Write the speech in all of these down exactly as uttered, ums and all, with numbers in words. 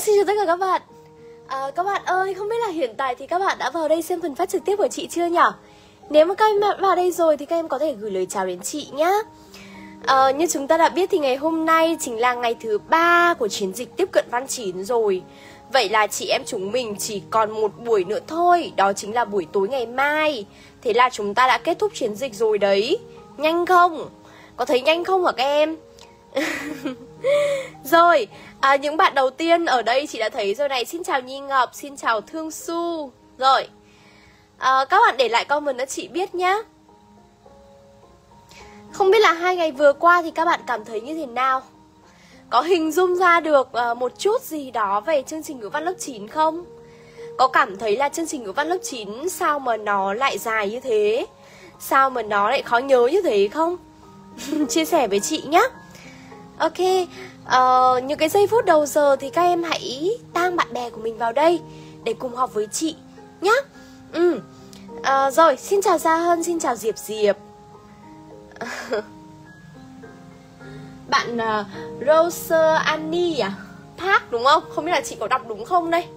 xin chào tất cả các bạn. à, Các bạn ơi, không biết là hiện tại thì các bạn đã vào đây xem phần phát trực tiếp của chị chưa nhỉ? Nếu mà các em đã vào đây rồi thì các em có thể gửi lời chào đến chị nhé. à, Như chúng ta đã biết thì ngày hôm nay chính là ngày thứ ba của chiến dịch tiếp cận Văn chín rồi. Vậy là chị em chúng mình chỉ còn một buổi nữa thôi, đó chính là buổi tối ngày mai. Thế là chúng ta đã kết thúc chiến dịch rồi đấy. Nhanh không? Có thấy nhanh không hả các em? Rồi, à, những bạn đầu tiên ở đây chị đã thấy rồi này. Xin chào Nhi Ngọc, xin chào Thương Su. Rồi, à, các bạn để lại comment cho chị biết nhá. Không biết là hai ngày vừa qua thì các bạn cảm thấy như thế nào? Có hình dung ra được uh, một chút gì đó về chương trình ngữ văn lớp chín không? Có cảm thấy là chương trình ngữ văn lớp chín sao mà nó lại dài như thế? Sao mà nó lại khó nhớ như thế không? Chia sẻ với chị nhé. Ok, uh, những cái giây phút đầu giờ thì các em hãy tag bạn bè của mình vào đây để cùng học với chị nhé. Ừ. uh, Rồi, xin chào Gia Hân, xin chào Diệp Diệp. Bạn uh, Rose Annie à? Park đúng không? Không biết là chị có đọc đúng không đây.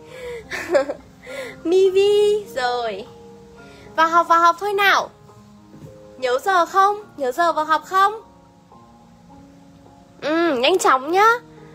Mivi. Rồi, vào học vào học thôi nào. Nhớ giờ không? Nhớ giờ vào học không? Ừ, nhanh chóng nhá.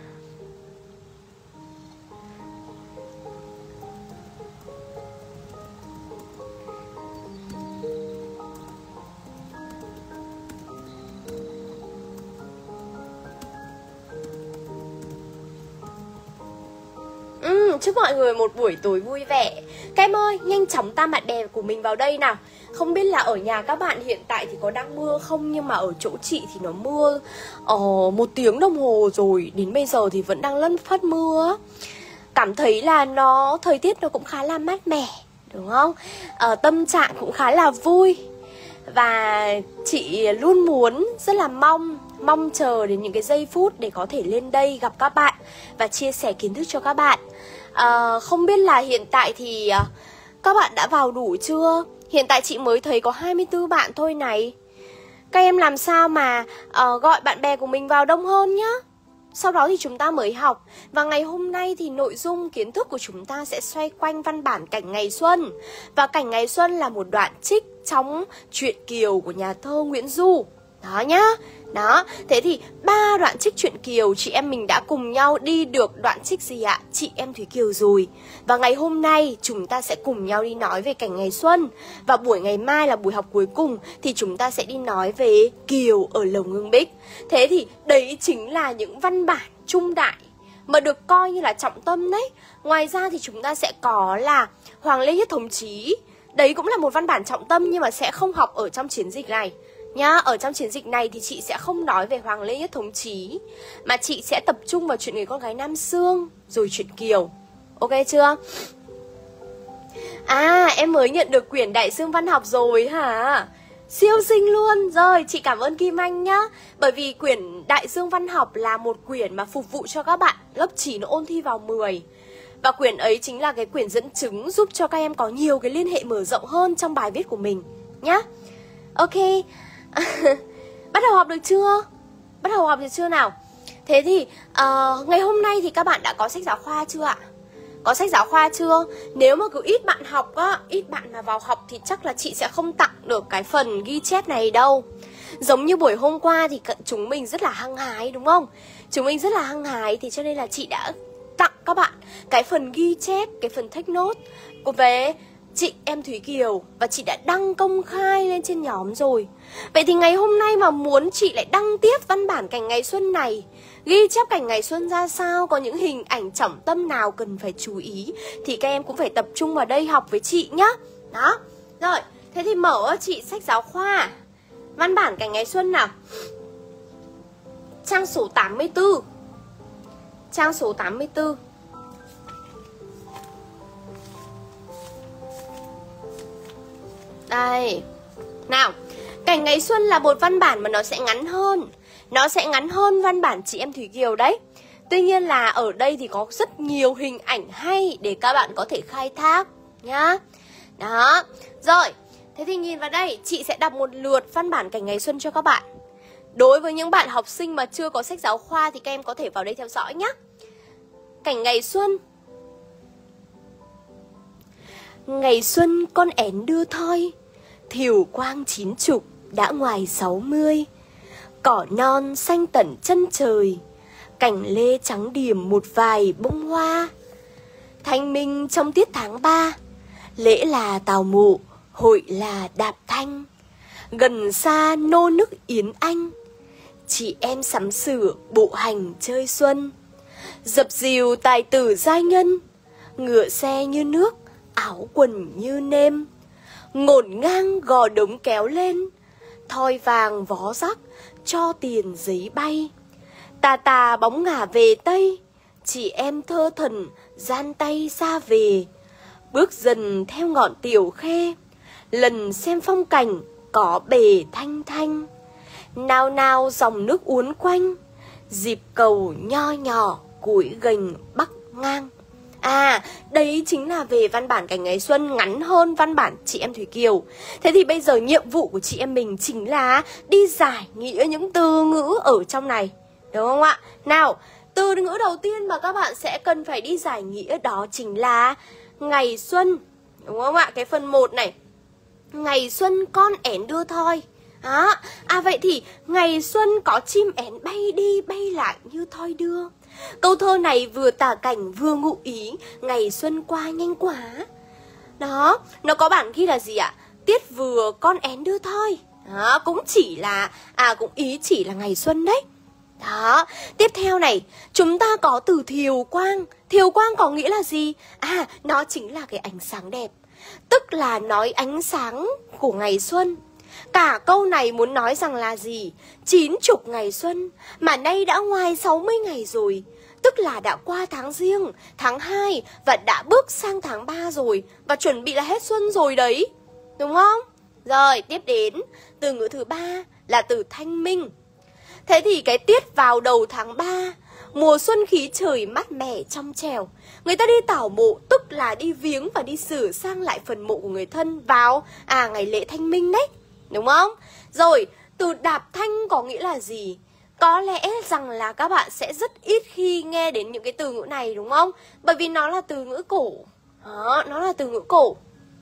Ừ, chúc mọi người một buổi tối vui vẻ. Các em ơi, nhanh chóng tam bạn bè của mình vào đây nào. Không biết là ở nhà các bạn hiện tại thì có đang mưa không, nhưng mà ở chỗ chị thì nó mưa uh, một tiếng đồng hồ rồi. Đến bây giờ thì vẫn đang lất phất mưa. Cảm thấy là nó thời tiết nó cũng khá là mát mẻ, đúng không? uh, Tâm trạng cũng khá là vui. Và chị luôn muốn, rất là mong Mong chờ đến những cái giây phút để có thể lên đây gặp các bạn và chia sẻ kiến thức cho các bạn. à, Không biết là hiện tại thì uh, các bạn đã vào đủ chưa? Hiện tại chị mới thấy có hai mươi tư bạn thôi này. Các em làm sao mà uh, gọi bạn bè của mình vào đông hơn nhá. Sau đó thì chúng ta mới học. Và ngày hôm nay thì nội dung kiến thức của chúng ta sẽ xoay quanh văn bản Cảnh Ngày Xuân. Và Cảnh Ngày Xuân là một đoạn trích trong truyện Kiều của nhà thơ Nguyễn Du. Đó nhá. Đó, thế thì ba đoạn trích truyện Kiều chị em mình đã cùng nhau đi được đoạn trích gì ạ? Chị em Thúy Kiều rồi. Và ngày hôm nay chúng ta sẽ cùng nhau đi nói về Cảnh Ngày Xuân. Và buổi ngày mai là buổi học cuối cùng thì chúng ta sẽ đi nói về Kiều ở Lầu Ngưng Bích. Thế thì đấy chính là những văn bản trung đại mà được coi như là trọng tâm đấy. Ngoài ra thì chúng ta sẽ có là Hoàng Lê Nhất Thống Chí. Đấy cũng là một văn bản trọng tâm nhưng mà sẽ không học ở trong chiến dịch này nhá. Ở trong chiến dịch này thì chị sẽ không nói về Hoàng Lê Nhất Thống Chí, mà chị sẽ tập trung vào chuyện người con gái Nam Xương, rồi chuyện Kiều. Ok chưa? À, em mới nhận được quyển Đại Dương Văn Học rồi hả? Siêu xinh luôn. Rồi, chị cảm ơn Kim Anh nhá. Bởi vì quyển Đại Dương Văn Học là một quyển mà phục vụ cho các bạn lớp chín ôn thi vào mười. Và quyển ấy chính là cái quyển dẫn chứng giúp cho các em có nhiều cái liên hệ mở rộng hơn trong bài viết của mình nhá. Ok. Bắt đầu học được chưa? Bắt đầu học được chưa nào? Thế thì uh, ngày hôm nay thì các bạn đã có sách giáo khoa chưa ạ? Có sách giáo khoa chưa? Nếu mà cứ ít bạn học á, ít bạn mà vào học thì chắc là chị sẽ không tặng được cái phần ghi chép này đâu. Giống như buổi hôm qua thì chúng mình rất là hăng hái đúng không? Chúng mình rất là hăng hái thì cho nên là chị đã tặng các bạn cái phần ghi chép, cái phần take note của về chị em Thúy Kiều. Và chị đã đăng công khai lên trên nhóm rồi. Vậy thì ngày hôm nay mà muốn chị lại đăng tiếp văn bản Cảnh Ngày Xuân này, ghi chép Cảnh Ngày Xuân ra sao, có những hình ảnh trọng tâm nào cần phải chú ý, thì các em cũng phải tập trung vào đây học với chị nhá. Đó. Rồi, thế thì mở chị sách giáo khoa văn bản Cảnh Ngày Xuân nào. Trang số tám mươi tư. Trang số tám mươi tư. Đây. Nào, Cảnh Ngày Xuân là một văn bản mà nó sẽ ngắn hơn. Nó sẽ ngắn hơn văn bản Chị Em Thúy Kiều đấy. Tuy nhiên là ở đây thì có rất nhiều hình ảnh hay để các bạn có thể khai thác nhá. Đó. Rồi, thế thì nhìn vào đây, chị sẽ đọc một lượt văn bản Cảnh Ngày Xuân cho các bạn. Đối với những bạn học sinh mà chưa có sách giáo khoa thì các em có thể vào đây theo dõi nhé. cảnh ngày xuân. Ngày xuân con én đưa thoi, thiều quang chín chục đã ngoài sáu mươi. Cỏ non xanh tận chân trời, cành lê trắng điểm một vài bông hoa. Thanh minh trong tiết tháng ba, lễ là tào mộ, hội là đạp thanh. Gần xa nô nức yến anh, chị em sắm sửa bộ hành chơi xuân. Dập dìu tài tử giai nhân, ngựa xe như nước, áo quần như nêm. Ngổn ngang gò đống kéo lên, thoi vàng vó rắc, cho tiền giấy bay. Tà tà bóng ngả về Tây, chị em thơ thần gian tay xa về. Bước dần theo ngọn tiểu khê, lần xem phong cảnh có bể thanh thanh. Nào nào dòng nước uốn quanh, dịp cầu nho nhỏ củi gành bắc ngang. À, đấy chính là về văn bản Cảnh Ngày Xuân, ngắn hơn văn bản Chị Em Thủy Kiều. Thế thì bây giờ nhiệm vụ của chị em mình chính là đi giải nghĩa những từ ngữ ở trong này, đúng không ạ? Nào, từ ngữ đầu tiên mà các bạn sẽ cần phải đi giải nghĩa đó chính là ngày xuân, đúng không ạ? Cái phần một này, ngày xuân con én đưa thoi. Đó. À vậy thì ngày xuân có chim én bay đi bay lại như thoi đưa. Câu thơ này vừa tả cảnh vừa ngụ ý ngày xuân qua nhanh quá. Đó, nó có bản ghi là gì ạ? Tiết vừa con én đưa thoi. Đó, cũng chỉ là, à cũng ý chỉ là ngày xuân đấy. Đó, tiếp theo này, chúng ta có từ thiều quang. Thiều quang có nghĩa là gì? À, nó chính là cái ánh sáng đẹp, tức là nói ánh sáng của ngày xuân. Cả câu này muốn nói rằng là gì? Chín chục ngày xuân, mà nay đã ngoài sáu mươi ngày rồi. Tức là đã qua tháng Giêng, tháng hai và đã bước sang tháng ba rồi. Và chuẩn bị là hết xuân rồi đấy, đúng không? Rồi, tiếp đến, từ ngữ thứ ba là từ thanh minh. Thế thì cái tiết vào đầu tháng ba, mùa xuân khí trời mát mẻ trong trẻo. Người ta đi tảo mộ, tức là đi viếng và đi sửa sang lại phần mộ của người thân vào à ngày lễ thanh minh đấy, đúng không? Rồi, từ đạp thanh có nghĩa là gì? Có lẽ rằng là các bạn sẽ rất ít khi nghe đến những cái từ ngữ này, đúng không? Bởi vì nó là từ ngữ cổ. Đó, nó là từ ngữ cổ.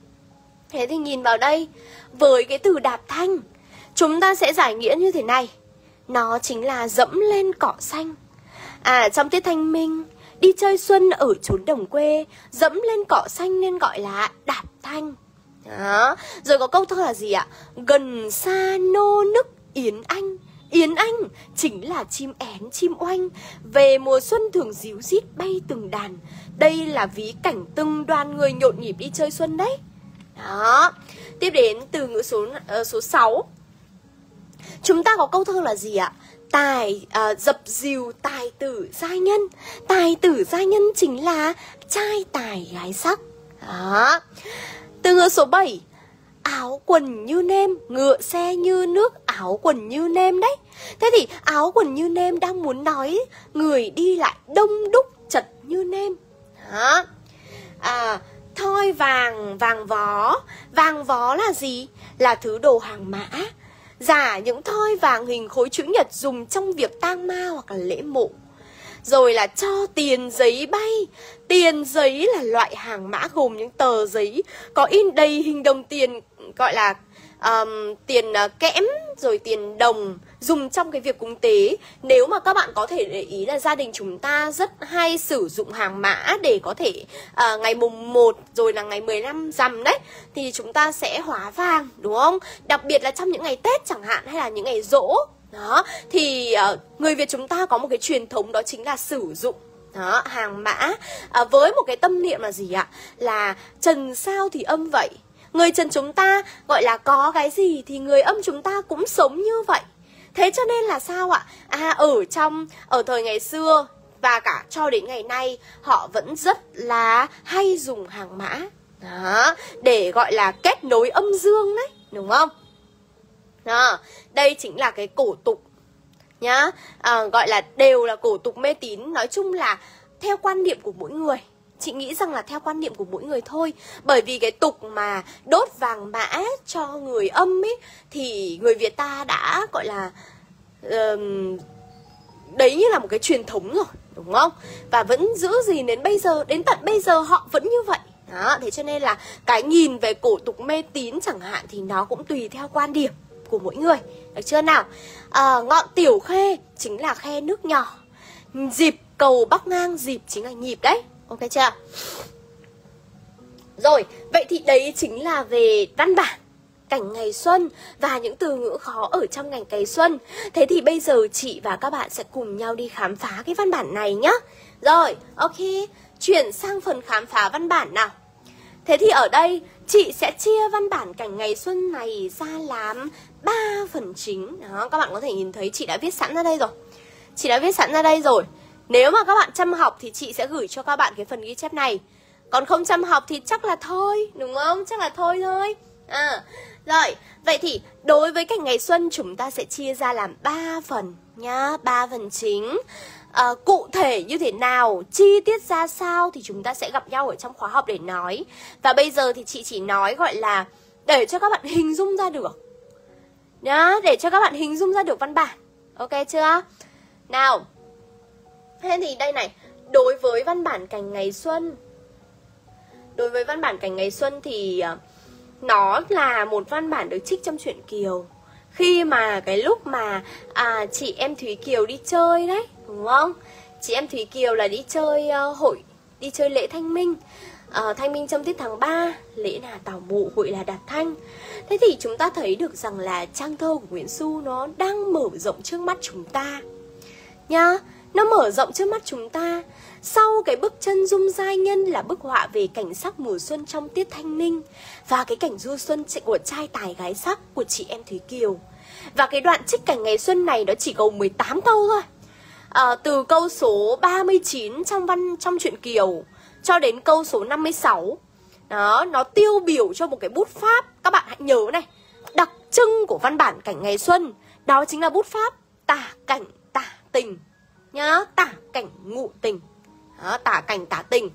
Thế thì nhìn vào đây, với cái từ đạp thanh, chúng ta sẽ giải nghĩa như thế này. Nó chính là dẫm lên cỏ xanh. À, trong tiết thanh minh, đi chơi xuân ở chốn đồng quê, dẫm lên cỏ xanh nên gọi là đạp thanh. Đó. Rồi có câu thơ là gì ạ? Gần xa nô nức yến anh. Yến anh chính là chim én, chim oanh, về mùa xuân thường ríu rít bay từng đàn. Đây là ví cảnh từng đoàn người nhộn nhịp đi chơi xuân đấy. Đó. Tiếp đến từ ngữ số, uh, số sáu. Chúng ta có câu thơ là gì ạ? Tài, uh, dập dìu tài tử giai nhân. Tài tử giai nhân chính là trai tài gái sắc. Đó. Từ ngữ số bảy. Áo quần như nêm, ngựa xe như nước, áo quần như nêm đấy. Thế thì áo quần như nêm đang muốn nói người đi lại đông đúc chật như nêm. Đó. À, thoi vàng, vàng vó. Vàng vó là gì? Là thứ đồ hàng mã. Giả những thoi vàng hình khối chữ nhật dùng trong việc tang ma hoặc là lễ mộ. Rồi là cho tiền giấy bay. Tiền giấy là loại hàng mã gồm những tờ giấy có in đầy hình đồng tiền, gọi là um, tiền uh, kẽm, rồi tiền đồng, dùng trong cái việc cúng tế. Nếu mà các bạn có thể để ý là gia đình chúng ta rất hay sử dụng hàng mã để có thể uh, ngày mùng một rồi là ngày mười lăm rằm đấy, thì chúng ta sẽ hóa vàng, đúng không? Đặc biệt là trong những ngày Tết chẳng hạn, hay là những ngày giỗ. Đó, thì uh, người Việt chúng ta có một cái truyền thống đó chính là sử dụng đó, hàng mã à, với một cái tâm niệm là gì ạ? Là trần sao thì âm vậy. Người trần chúng ta gọi là có cái gì thì người âm chúng ta cũng sống như vậy. Thế cho nên là sao ạ? À, ở trong, ở thời ngày xưa và cả cho đến ngày nay, họ vẫn rất là hay dùng hàng mã đó, để gọi là kết nối âm dương đấy, đúng không? Đó, đây chính là cái cổ tục nhá, à, gọi là đều là cổ tục mê tín. Nói chung là theo quan niệm của mỗi người. Chị nghĩ rằng là theo quan niệm của mỗi người thôi. Bởi vì cái tục mà đốt vàng mã cho người âm ấy, thì người Việt ta đã gọi là uh, đấy như là một cái truyền thống rồi, đúng không? Và vẫn giữ gìn đến bây giờ, đến tận bây giờ họ vẫn như vậy. Đó, thế cho nên là cái nhìn về cổ tục mê tín chẳng hạn thì nó cũng tùy theo quan điểm của mỗi người, được chưa nào? À, ngọn tiểu khê chính là khe nước nhỏ, dịp cầu bắc ngang, dịp chính là nhịp đấy, ok chưa? Rồi, vậy thì đấy chính là về văn bản cảnh ngày xuân và những từ ngữ khó ở trong ngành ngày xuân. Thế thì bây giờ chị và các bạn sẽ cùng nhau đi khám phá cái văn bản này nhá. Rồi, ok, chuyển sang phần khám phá văn bản nào. Thế thì ở đây chị sẽ chia văn bản cảnh ngày xuân này ra làm ba phần chính. Đó, các bạn có thể nhìn thấy chị đã viết sẵn ra đây rồi. Chị đã viết sẵn ra đây rồi. Nếu mà các bạn chăm học thì chị sẽ gửi cho các bạn cái phần ghi chép này. Còn không chăm học thì chắc là thôi, đúng không? Chắc là thôi thôi. À, rồi, vậy thì đối với cảnh ngày xuân chúng ta sẽ chia ra làm ba phần nhá, ba phần chính. À, cụ thể như thế nào, chi tiết ra sao thì chúng ta sẽ gặp nhau ở trong khóa học để nói. Và bây giờ thì chị chỉ nói gọi là để cho các bạn hình dung ra được nhá, để cho các bạn hình dung ra được văn bản. Ok chưa? Nào, thế thì đây này, đối với văn bản cảnh ngày xuân, Đối với văn bản cảnh ngày xuân thì uh, nó là một văn bản được trích trong truyện Kiều. Khi mà cái lúc mà à, chị em Thúy Kiều đi chơi đấy, đúng không? Chị em Thúy Kiều là đi chơi uh, hội, đi chơi lễ Thanh Minh, uh, Thanh Minh trong tiết tháng ba, lễ là Tảo Mộ, hội là Đạt Thanh. Thế thì chúng ta thấy được rằng là trang thơ của Nguyễn Du nó đang mở rộng trước mắt chúng ta nhá. Nó mở rộng trước mắt chúng ta. Sau cái bức chân dung giai nhân là bức họa về cảnh sắc mùa xuân trong tiết thanh minh và cái cảnh du xuân của trai tài gái sắc của chị em Thúy Kiều. Và cái đoạn trích cảnh ngày xuân này nó chỉ gồm mười tám câu thôi. À, từ câu số ba mươi chín trong văn trong truyện Kiều cho đến câu số năm mươi sáu. Đó, nó tiêu biểu cho một cái bút pháp, các bạn hãy nhớ này, đặc trưng của văn bản cảnh ngày xuân, đó chính là bút pháp tả cảnh tả tình nhá, tả cảnh ngụ tình. Đó, tả cảnh tả tình.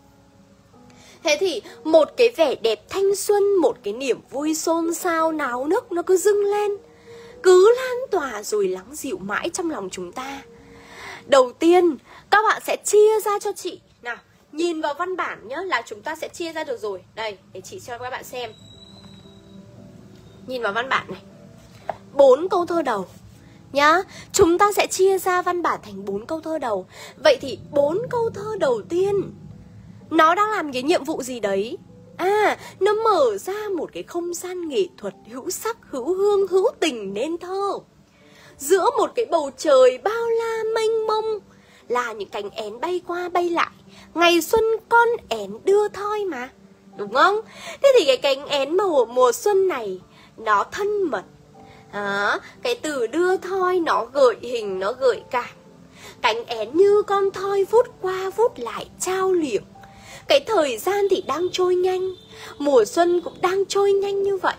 Thế thì một cái vẻ đẹp thanh xuân, một cái niềm vui xôn xao náo nức nó cứ dâng lên, cứ lan tỏa rồi lắng dịu mãi trong lòng chúng ta. Đầu tiên các bạn sẽ chia ra cho chị. Nào, nhìn vào văn bản nhá, là chúng ta sẽ chia ra được rồi. Đây, để chị cho các bạn xem. Nhìn vào văn bản này, bốn câu thơ đầu nhá, chúng ta sẽ chia ra văn bản thành bốn câu thơ đầu. Vậy thì bốn câu thơ đầu tiên nó đang làm cái nhiệm vụ gì đấy? À, nó mở ra một cái không gian nghệ thuật hữu sắc, hữu hương, hữu tình nên thơ. Giữa một cái bầu trời bao la mênh mông là những cánh én bay qua bay lại. Ngày xuân con én đưa thoi mà, đúng không? Thế thì cái cánh én mùa, mùa xuân này nó thân mật. Đó, cái từ đưa thoi nó gợi hình, nó gợi cảm. Cánh én như con thoi vút qua vút lại trao liệng. Cái thời gian thì đang trôi nhanh, mùa xuân cũng đang trôi nhanh như vậy.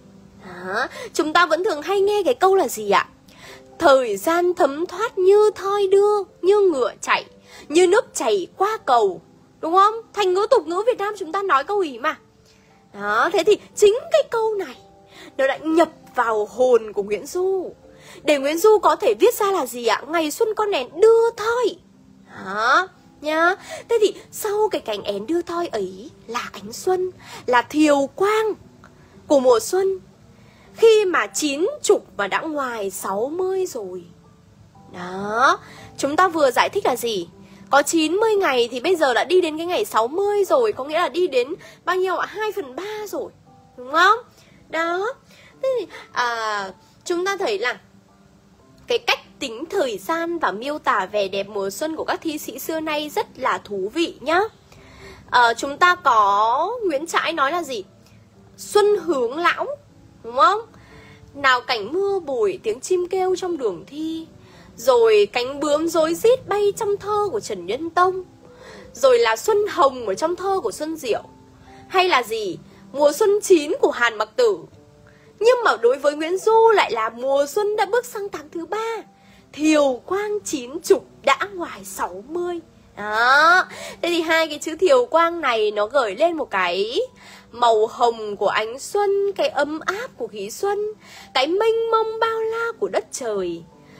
Đó, chúng ta vẫn thường hay nghe cái câu là gì ạ? Thời gian thấm thoát như thoi đưa, như ngựa chạy, như nước chảy qua cầu, đúng không? Thành ngữ tục ngữ Việt Nam chúng ta nói câu ý mà. Đó, thế thì chính cái câu này nó đã nhập vào hồn của Nguyễn Du, để Nguyễn Du có thể viết ra là gì ạ? Ngày xuân con én đưa thoi. Đó, nhá. Thế thì sau cái cánh én đưa thoi ấy là ánh xuân, là thiều quang của mùa xuân. Khi mà chín chục và đã ngoài sáu mươi rồi. Đó, chúng ta vừa giải thích là gì? Có chín mươi ngày thì bây giờ đã đi đến cái ngày sáu mươi rồi. Có nghĩa là đi đến bao nhiêu ạ? hai phần ba rồi, đúng không? Đó. Thế thì à, chúng ta thấy là cái cách tính thời gian và miêu tả vẻ đẹp mùa xuân của các thi sĩ xưa nay rất là thú vị nhá. à, Chúng ta có Nguyễn Trãi nói là gì? Xuân hướng lão, đúng không? Nào cảnh mưa bụi, tiếng chim kêu trong đường thi, rồi cánh bướm rối rít bay trong thơ của Trần Nhân Tông, rồi là xuân hồng ở trong thơ của Xuân Diệu, hay là gì? Mùa xuân chín của Hàn Mặc Tử. Nhưng mà đối với Nguyễn Du lại là mùa xuân đã bước sang tháng thứ ba, thiều quang chín chục đã ngoài sáu mươi. Đó. Thế thì hai cái chữ thiều quang này nó gửi lên một cái màu hồng của ánh xuân, cái ấm áp của khí xuân, cái mênh mông bao la của đất trời.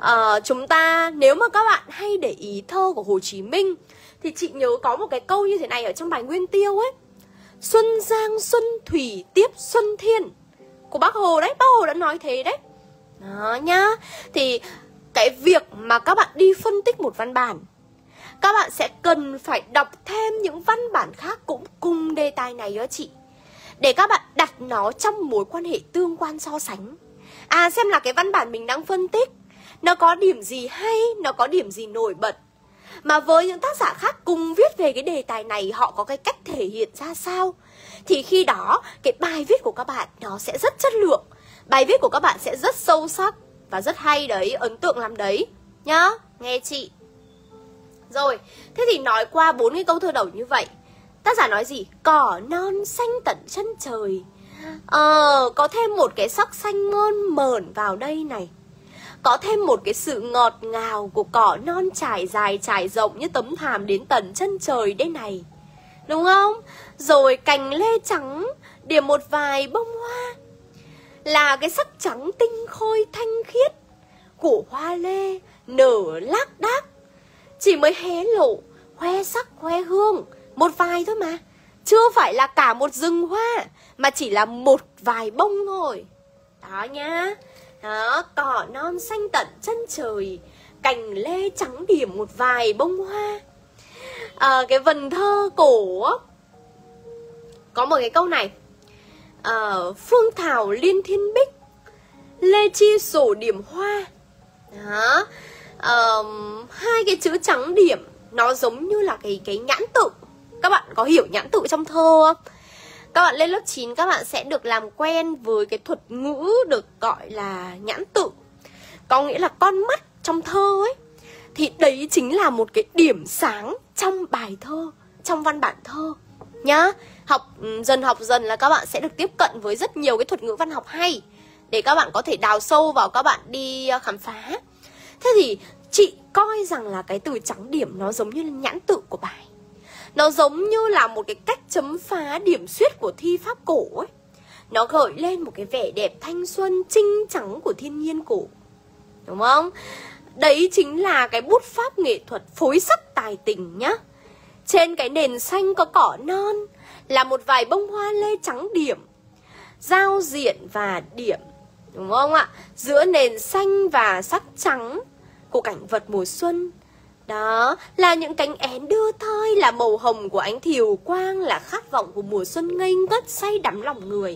à, chúng ta, nếu mà các bạn hay để ý thơ của Hồ Chí Minh thì chị nhớ có một cái câu như thế này ở trong bài Nguyên Tiêu ấy: Xuân giang xuân thủy tiếp xuân thiên, của Bác Hồ đấy, Bác Hồ đã nói thế đấy. Đó nhá. Thì cái việc mà các bạn đi phân tích một văn bản, các bạn sẽ cần phải đọc thêm những văn bản khác cũng cùng đề tài này đó chị, để các bạn đặt nó trong mối quan hệ tương quan so sánh. À, xem là cái văn bản mình đang phân tích nó có điểm gì hay, nó có điểm gì nổi bật, mà với những tác giả khác cùng viết về cái đề tài này, họ có cái cách thể hiện ra sao, thì khi đó cái bài viết của các bạn nó sẽ rất chất lượng, bài viết của các bạn sẽ rất sâu sắc và rất hay đấy, ấn tượng lắm đấy nhá, nghe chị. Rồi, thế thì nói qua bốn cái câu thơ đầu như vậy, tác giả nói gì? Cỏ non xanh tận chân trời. Ờ, có thêm một cái sắc xanh mơn mởn vào đây này, có thêm một cái sự ngọt ngào của cỏ non trải dài trải rộng như tấm thảm đến tận chân trời đây này, đúng không? Rồi cành lê trắng điểm một vài bông hoa, là cái sắc trắng tinh khôi thanh khiết của hoa lê nở lác đác, chỉ mới hé lộ khoe sắc khoe hương một vài thôi mà, chưa phải là cả một rừng hoa, mà chỉ là một vài bông thôi. Đó nhá. Đó, cỏ non xanh tận chân trời, cành lê trắng điểm một vài bông hoa. À, cái vần thơ cổ có một cái câu này: à, phương thảo liên thiên bích, lê chi sổ điểm hoa. Đó. À, hai cái chữ trắng điểm nó giống như là cái, cái nhãn tự. Các bạn có hiểu nhãn tự trong thơ không? Các bạn lên lớp chín các bạn sẽ được làm quen với cái thuật ngữ được gọi là nhãn tự, có nghĩa là con mắt trong thơ ấy. Thì đấy chính là một cái điểm sáng trong bài thơ, trong văn bản thơ nhá. Học dần học dần là các bạn sẽ được tiếp cận với rất nhiều cái thuật ngữ văn học hay, để các bạn có thể đào sâu vào, các bạn đi khám phá. Thế thì chị coi rằng là cái từ trắng điểm nó giống như là nhãn tự của bài, nó giống như là một cái cách chấm phá điểm xuyết của thi pháp cổ ấy. Nó gợi lên một cái vẻ đẹp thanh xuân trinh trắng của thiên nhiên cổ, đúng không? Đấy chính là cái bút pháp nghệ thuật phối sắc tài tình nhá. Trên cái nền xanh có cỏ non, là một vài bông hoa lê trắng điểm, giao diện và điểm, đúng không ạ? Giữa nền xanh và sắc trắng của cảnh vật mùa xuân, đó là những cánh én đưa thơi, là màu hồng của ánh thiều quang, là khát vọng của mùa xuân ngây ngất say đắm lòng người.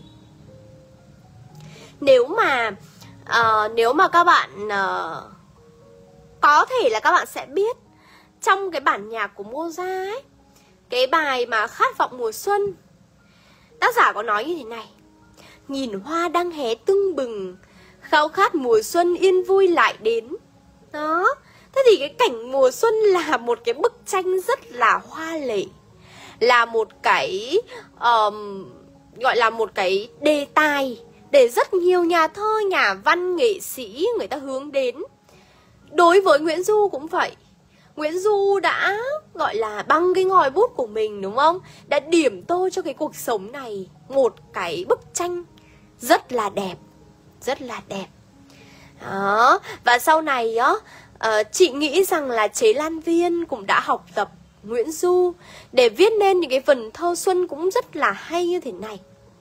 Nếu mà uh, nếu mà các bạn uh, có thể là các bạn sẽ biết trong cái bản nhạc của Mozart ấy, cái bài mà khát vọng mùa xuân, tác giả có nói như thế này: nhìn hoa đang hé tưng bừng, khao khát mùa xuân yên vui lại đến. Đó. Thế thì cái cảnh mùa xuân là một cái bức tranh rất là hoa lệ, là một cái um, gọi là một cái đề tài để rất nhiều nhà thơ, nhà văn, nghệ sĩ người ta hướng đến. Đối với Nguyễn Du cũng vậy. Nguyễn Du đã gọi là bằng cái ngòi bút của mình, đúng không? Đã điểm tô cho cái cuộc sống này một cái bức tranh rất là đẹp, rất là đẹp. Đó. Và sau này á, uh, chị nghĩ rằng là Chế Lan Viên cũng đã học tập Nguyễn Du để viết nên những cái vần thơ xuân cũng rất là hay như thế này: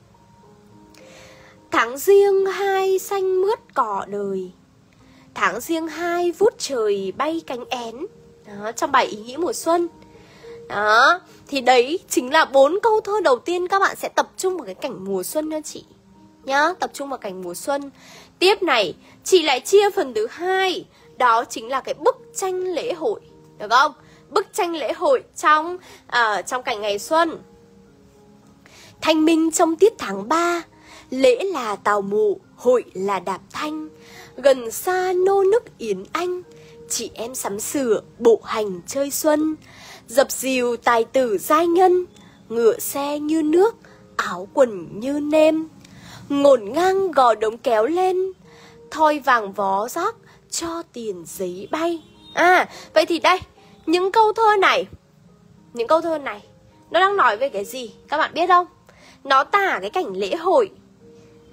tháng riêng hai xanh mướt cỏ đời, tháng riêng hai vút trời bay cánh én. Đó, trong bài ý nghĩa mùa xuân. Đó, thì đấy chính là bốn câu thơ đầu tiên các bạn sẽ tập trung vào cái cảnh mùa xuân nha chị nhá, tập trung vào cảnh mùa xuân. Tiếp này, chị lại chia phần thứ hai, đó chính là cái bức tranh lễ hội, được không? Bức tranh lễ hội trong uh, trong cảnh ngày xuân. Thanh minh trong tiết tháng ba, lễ là tào mụ, hội là đạp thanh, gần xa nô nức yến anh, chị em sắm sửa bộ hành chơi xuân, dập dìu tài tử giai nhân, ngựa xe như nước, áo quần như nêm, ngổn ngang gò đống kéo lên, thoi vàng vó rác cho tiền giấy bay. À, vậy thì đây, những câu thơ này, những câu thơ này nó đang nói về cái gì? Các bạn biết không? Nó tả cái cảnh lễ hội.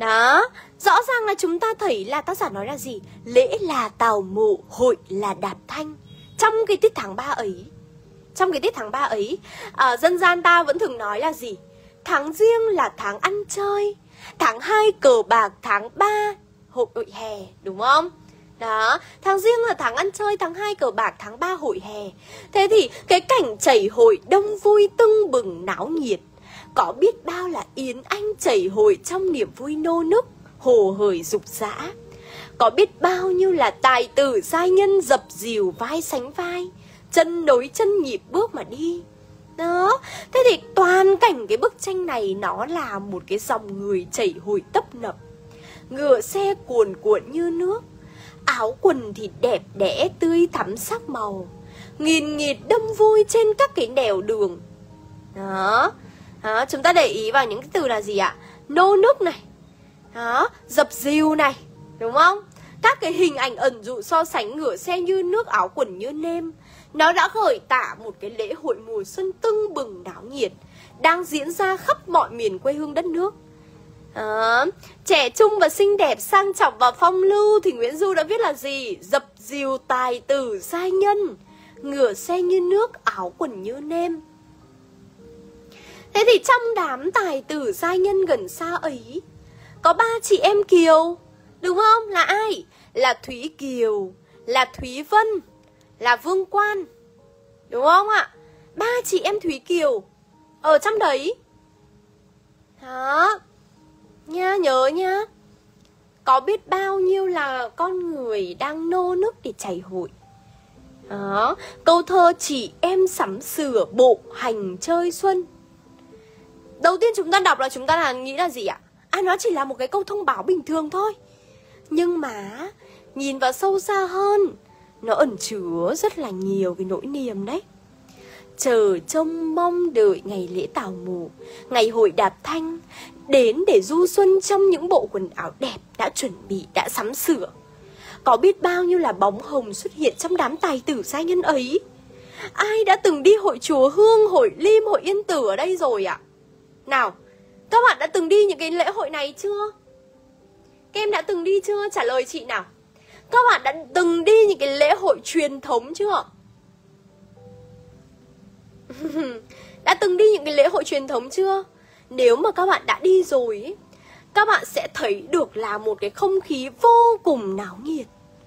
Đó, rõ ràng là chúng ta thấy là tác giả nói là gì? Lễ là tào mộ, hội là đạp thanh. Trong cái tiết tháng ba ấy, trong cái tiết tháng ba ấy, à, dân gian ta vẫn thường nói là gì? Tháng Giêng là tháng ăn chơi, tháng hai cờ bạc, tháng ba hội hè, đúng không? Đó, tháng Giêng là tháng ăn chơi, tháng hai cờ bạc, tháng ba hội hè. Thế thì cái cảnh chảy hội đông vui tưng bừng náo nhiệt, có biết bao là yến anh chảy hội trong niềm vui nô nức, hồ hởi dục dã. Có biết bao nhiêu là tài tử giai nhân dập dìu vai sánh vai, chân nối chân nhịp bước mà đi. Đó, thế thì toàn cảnh cái bức tranh này nó là một cái dòng người chảy hội tấp nập, ngựa xe cuồn cuộn như nước, áo quần thì đẹp đẽ tươi thắm sắc màu, nghìn nghịt đông vui trên các cái nẻo đường. Đó, đó, chúng ta để ý vào những cái từ là gì ạ? Nô nức này, đó, dập dìu này, đúng không? Các cái hình ảnh ẩn dụ so sánh ngựa xe như nước, áo quần như nêm, nó đã khởi tả một cái lễ hội mùa xuân tưng bừng náo nhiệt đang diễn ra khắp mọi miền quê hương đất nước. Đó. Trẻ trung và xinh đẹp, sang trọng và phong lưu thì Nguyễn Du đã viết là gì? Dập dìu tài tử giai nhân, ngựa xe như nước, áo quần như nêm. Thế thì trong đám tài tử giai nhân gần xa ấy, có ba chị em Kiều, đúng không? Là ai? Là Thúy Kiều, là Thúy Vân, là Vương Quan, đúng không ạ? Ba chị em Thúy Kiều ở trong đấy. Đó, nha, nhớ nhá. Có biết bao nhiêu là con người đang nô nức để chảy hội. Đó, câu thơ chị em sắm sửa bộ hành chơi xuân. Đầu tiên chúng ta đọc là chúng ta là nghĩ là gì ạ? À, nó chỉ là một cái câu thông báo bình thường thôi. Nhưng mà nhìn vào sâu xa hơn, nó ẩn chứa rất là nhiều cái nỗi niềm đấy. Chờ trông mong đợi ngày lễ tào mộ, ngày hội đạp thanh, đến để du xuân trong những bộ quần áo đẹp đã chuẩn bị, đã sắm sửa. Có biết bao nhiêu là bóng hồng xuất hiện trong đám tài tử giai nhân ấy. Ai đã từng đi hội chùa Hương, hội Lim, hội Yên Tử ở đây rồi ạ? Nào, các bạn đã từng đi những cái lễ hội này chưa? Các em đã từng đi chưa? Trả lời chị nào. Các bạn đã từng đi những cái lễ hội truyền thống chưa? Đã từng đi những cái lễ hội truyền thống chưa? Nếu mà các bạn đã đi rồi ấy, các bạn sẽ thấy được là một cái không khí vô cùng náo nhiệt.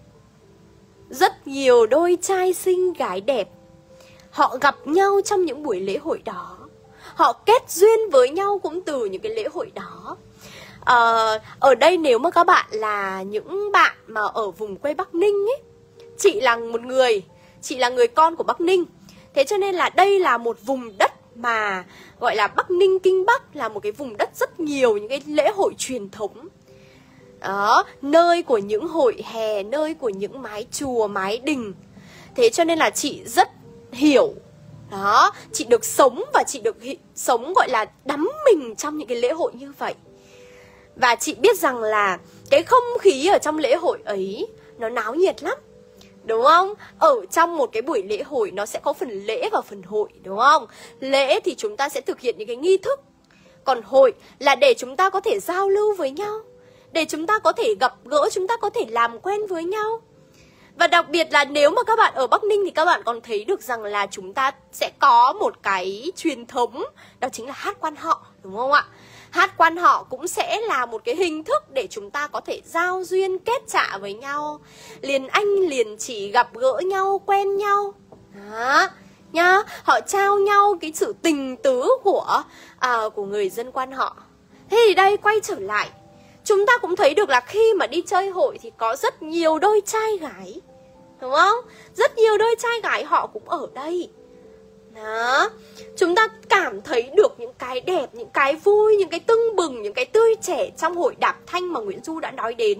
Rất nhiều đôi trai xinh gái đẹp, họ gặp nhau trong những buổi lễ hội đó. Họ kết duyên với nhau cũng từ những cái lễ hội đó. à, Ở đây nếu mà các bạn là những bạn mà ở vùng quê Bắc Ninh ấy, chị là một người, chị là người con của Bắc Ninh. Thế cho nên là đây là một vùng đất mà gọi là Bắc Ninh Kinh Bắc, là một cái vùng đất rất nhiều những cái lễ hội truyền thống. Đó, nơi của những hội hè, nơi của những mái chùa, mái đình. Thế cho nên là chị rất hiểu. Đó, chị được sống và chị được sống gọi là đắm mình trong những cái lễ hội như vậy. Và chị biết rằng là cái không khí ở trong lễ hội ấy nó náo nhiệt lắm, đúng không? Ở trong một cái buổi lễ hội nó sẽ có phần lễ và phần hội, đúng không? Lễ thì chúng ta sẽ thực hiện những cái nghi thức, còn hội là để chúng ta có thể giao lưu với nhau, để chúng ta có thể gặp gỡ, chúng ta có thể làm quen với nhau. Và đặc biệt là nếu mà các bạn ở Bắc Ninh thì các bạn còn thấy được rằng là chúng ta sẽ có một cái truyền thống, đó chính là hát quan họ, đúng không ạ? Hát quan họ cũng sẽ là một cái hình thức để chúng ta có thể giao duyên kết chạ với nhau, liền anh liền chỉ gặp gỡ nhau, quen nhau. Đó, nhá, họ trao nhau cái sự tình tứ của, à, của người dân quan họ. Thế thì đây quay trở lại, chúng ta cũng thấy được là khi mà đi chơi hội thì có rất nhiều đôi trai gái, đúng không? Rất nhiều đôi trai gái họ cũng ở đây. Đó, chúng ta cảm thấy được những cái đẹp, những cái vui, những cái tưng bừng, những cái tươi trẻ trong hội đạp thanh mà Nguyễn Du đã nói đến.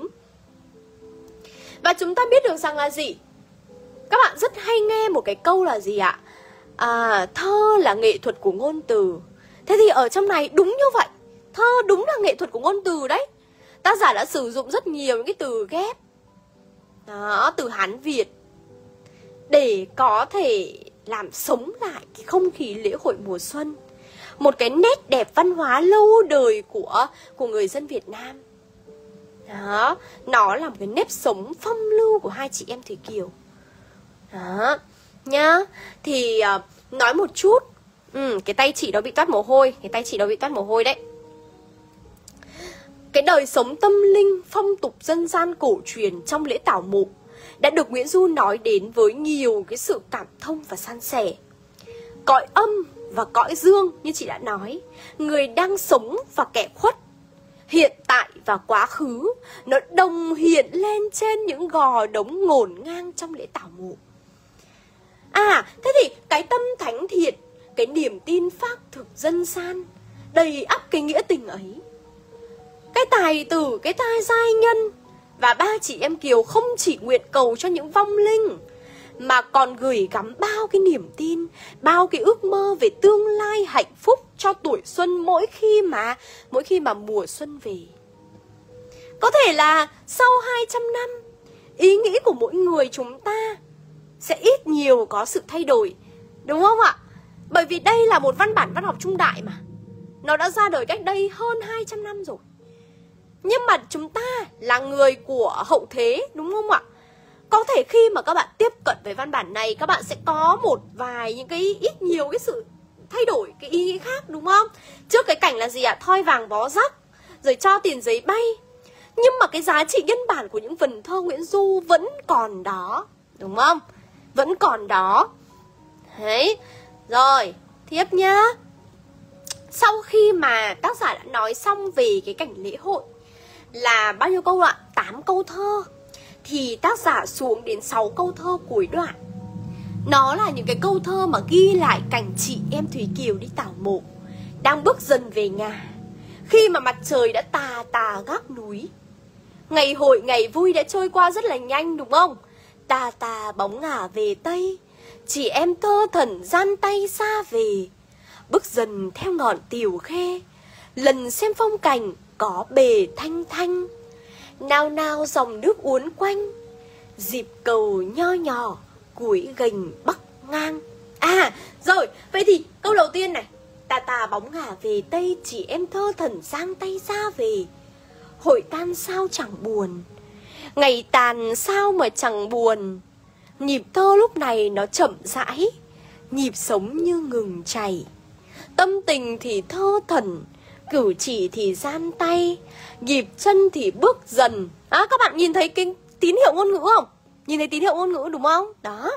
Và chúng ta biết được rằng là gì? Các bạn rất hay nghe một cái câu là gì ạ? À, thơ là nghệ thuật của ngôn từ. Thế thì ở trong này đúng như vậy, thơ đúng là nghệ thuật của ngôn từ đấy. Tác giả đã sử dụng rất nhiều những cái từ ghép, đó, từ Hán Việt, để có thể làm sống lại cái không khí lễ hội mùa xuân, một cái nét đẹp văn hóa lâu đời của, của người dân Việt Nam. Đó, nó là một cái nếp sống phong lưu của hai chị em Thủy Kiều. Đó, nhá. Thì uh, nói một chút. ừ, Cái tay chị đó bị toát mồ hôi. Cái tay chị đó bị toát mồ hôi đấy. Cái đời sống tâm linh, phong tục dân gian cổ truyền trong lễ tảo mộ đã được Nguyễn Du nói đến với nhiều cái sự cảm thông và san sẻ. Cõi âm và cõi dương như chị đã nói, người đang sống và kẻ khuất, hiện tại và quá khứ, nó đồng hiện lên trên những gò đống ngổn ngang trong lễ tảo mộ. À, thế thì cái tâm thánh thiện, cái niềm tin phác thực dân gian, đầy ắp cái nghĩa tình ấy. Cái tài tử, cái tai giai nhân và ba chị em Kiều không chỉ nguyện cầu cho những vong linh, mà còn gửi gắm bao cái niềm tin, bao cái ước mơ về tương lai hạnh phúc cho tuổi xuân mỗi khi mà mỗi khi mà mùa xuân về. Có thể là sau hai trăm năm, ý nghĩ của mỗi người chúng ta sẽ ít nhiều có sự thay đổi, đúng không ạ? Bởi vì đây là một văn bản văn học trung đại mà. Nó đã ra đời cách đây hơn hai trăm năm rồi. Nhưng mà chúng ta là người của hậu thế, đúng không ạ? Có thể khi mà các bạn tiếp cận với văn bản này, các bạn sẽ có một vài những cái ít nhiều cái sự thay đổi, cái ý nghĩ khác, đúng không? Trước cái cảnh là gì ạ? Thoi vàng bó rắc, rồi cho tiền giấy bay. Nhưng mà cái giá trị nhân bản của những vần thơ Nguyễn Du vẫn còn đó, đúng không? Vẫn còn đó. Đấy. Rồi, tiếp nhá. Sau khi mà tác giả đã nói xong về cái cảnh lễ hội là bao nhiêu câu ạ? tám câu thơ. Thì tác giả xuống đến sáu câu thơ cuối đoạn. Nó là những cái câu thơ mà ghi lại cảnh chị em Thủy Kiều đi tảo mộ, đang bước dần về nhà, khi mà mặt trời đã tà tà gác núi. Ngày hội ngày vui đã trôi qua rất là nhanh, đúng không? Tà tà bóng ngả về Tây, chị em thơ thẩn gian tay xa về, bước dần theo ngọn Tiều Khê, lần xem phong cảnh có bề thanh thanh. Nao nao dòng nước uốn quanh, dịp cầu nho nhỏ cuối gành bắc ngang. À, rồi, vậy thì câu đầu tiên này. Tà tà bóng ngả về Tây, chị em thơ thẩn giang tay xa về. Hội tan sao chẳng buồn, ngày tàn sao mà chẳng buồn. Nhịp thơ lúc này nó chậm rãi, nhịp sống như ngừng chảy. Tâm tình thì thơ thẩn, cử chỉ thì gian tay, nhịp chân thì bước dần. À, các bạn nhìn thấy cái tín hiệu ngôn ngữ không? Nhìn thấy tín hiệu ngôn ngữ đúng không? Đó.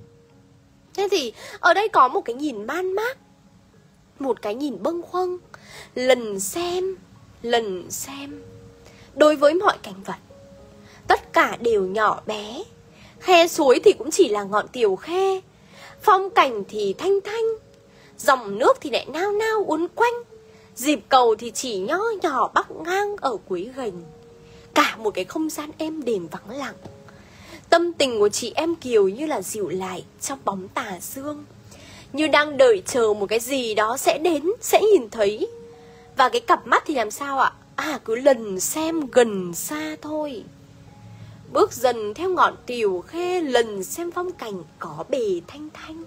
Thế thì ở đây có một cái nhìn man mác, một cái nhìn bâng khuâng, lần xem, lần xem. Đối với mọi cảnh vật, tất cả đều nhỏ bé. Khe suối thì cũng chỉ là ngọn Tiều Khê, phong cảnh thì thanh thanh, dòng nước thì lại nao nao uốn quanh, dịp cầu thì chỉ nho nhỏ bắc ngang ở cuối gành. Cả một cái không gian êm đềm vắng lặng. Tâm tình của chị em Kiều như là dịu lại trong bóng tà sương, như đang đợi chờ một cái gì đó sẽ đến, sẽ nhìn thấy. Và cái cặp mắt thì làm sao ạ? À, cứ lần xem gần xa thôi. Bước dần theo ngọn Tiều Khê, lần xem phong cảnh có bề thanh thanh.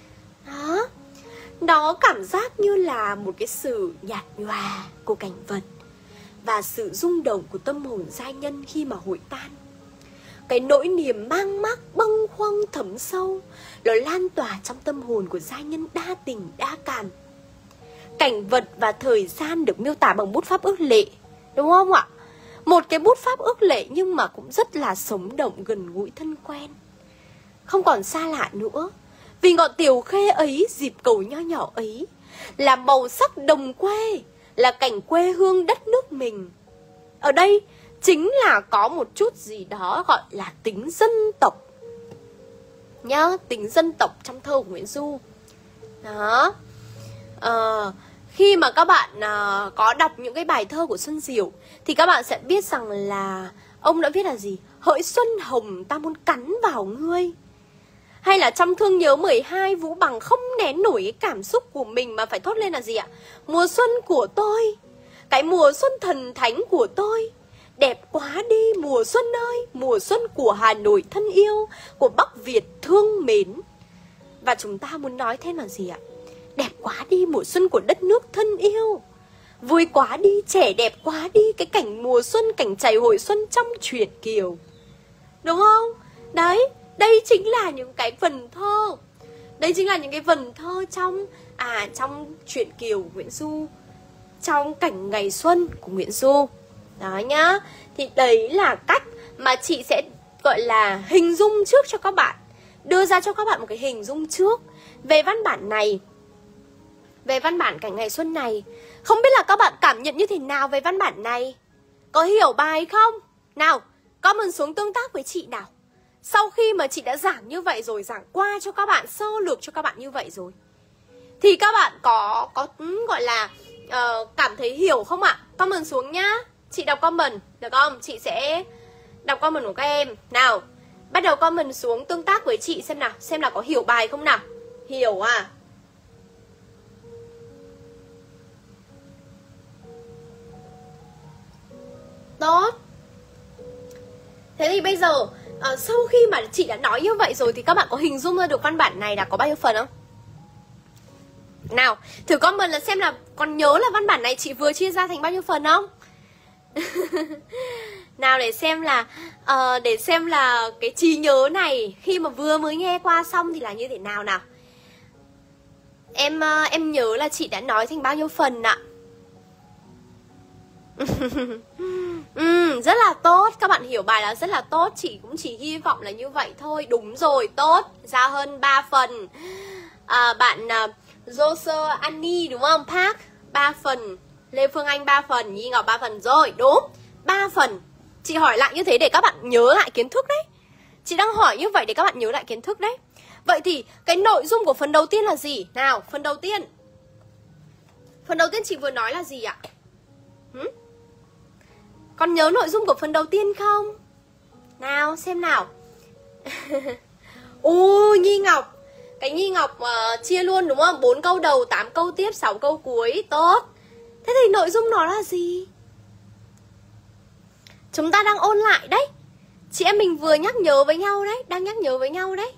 Đó. Đó cảm giác như là một cái sự nhạt nhòa của cảnh vật và sự rung động của tâm hồn giai nhân khi mà hội tan. Cái nỗi niềm mang mác bâng khuâng thấm sâu, nó lan tỏa trong tâm hồn của giai nhân đa tình đa cảm. Cảnh vật và thời gian được miêu tả bằng bút pháp ước lệ, đúng không ạ? Một cái bút pháp ước lệ nhưng mà cũng rất là sống động, gần gũi, thân quen, không còn xa lạ nữa. Vì ngọn Tiều Khê ấy, dịp cầu nho nhỏ ấy là màu sắc đồng quê, là cảnh quê hương đất nước mình. Ở đây chính là có một chút gì đó gọi là tính dân tộc nhá, tính dân tộc trong thơ của Nguyễn Du. Đó. À, khi mà các bạn à, có đọc những cái bài thơ của Xuân Diệu thì các bạn sẽ biết rằng là ông đã viết là gì? Hỡi xuân hồng ta muốn cắn vào ngươi. Hay là trong Thương nhớ mười hai, Vũ Bằng không nén nổi cái cảm xúc của mình mà phải thốt lên là gì ạ? Mùa xuân của tôi, cái mùa xuân thần thánh của tôi, đẹp quá đi mùa xuân ơi, mùa xuân của Hà Nội thân yêu, của Bắc Việt thương mến. Và chúng ta muốn nói thêm là gì ạ? Đẹp quá đi mùa xuân của đất nước thân yêu. Vui quá đi, trẻ đẹp quá đi, cái cảnh mùa xuân, cảnh chảy hội xuân trong truyện Kiều. Đúng không? Đấy, đây chính là những cái vần thơ. Đây chính là những cái vần thơ trong À trong truyện Kiều của Nguyễn Du, trong cảnh ngày xuân của Nguyễn Du. Đó nhá. Thì đấy là cách mà chị sẽ gọi là hình dung trước cho các bạn, đưa ra cho các bạn một cái hình dung trước về văn bản này, về văn bản cảnh ngày xuân này. Không biết là các bạn cảm nhận như thế nào về văn bản này? Có hiểu bài không? Nào, comment xuống tương tác với chị nào. Sau khi mà chị đã giảng như vậy rồi, giảng qua cho các bạn, sơ lược cho các bạn như vậy rồi, thì các bạn có có um, gọi là uh, cảm thấy hiểu không ạ? Comment xuống nhá. Chị đọc comment, được không? Chị sẽ đọc comment của các em. Nào, bắt đầu comment xuống tương tác với chị xem nào, xem là có hiểu bài không nào. Hiểu à? Tốt. Thế thì bây giờ uh, sau khi mà chị đã nói như vậy rồi thì các bạn có hình dung ra được văn bản này là có bao nhiêu phần không? Nào, thử comment là xem là còn nhớ là văn bản này chị vừa chia ra thành bao nhiêu phần không? Nào để xem là uh, để xem là cái trí nhớ này khi mà vừa mới nghe qua xong thì là như thế nào nào. Em uh, em nhớ là chị đã nói thành bao nhiêu phần ạ? Ừ, rất là tốt, các bạn hiểu bài là rất là tốt. Chị cũng chỉ hy vọng là như vậy thôi. Đúng rồi, tốt, ra hơn ba phần. à, Bạn uh, Jose Annie đúng không? Park ba phần, Lê Phương Anh ba phần, Nhi Ngọc ba phần. Rồi, đúng, ba phần. Chị hỏi lại như thế để các bạn nhớ lại kiến thức đấy. Chị đang hỏi như vậy để các bạn nhớ lại kiến thức đấy. Vậy thì cái nội dung của phần đầu tiên là gì? Nào, phần đầu tiên Phần đầu tiên chị vừa nói là gì ạ? Hử? Còn nhớ nội dung của phần đầu tiên không? Nào, xem nào. Ui, Nhi Ngọc. Cái Nhi Ngọc uh, chia luôn đúng không? bốn câu đầu, tám câu tiếp, sáu câu cuối. Tốt. Thế thì nội dung nó là gì? Chúng ta đang ôn lại đấy. Chị em mình vừa nhắc nhớ với nhau đấy. Đang nhắc nhớ với nhau đấy.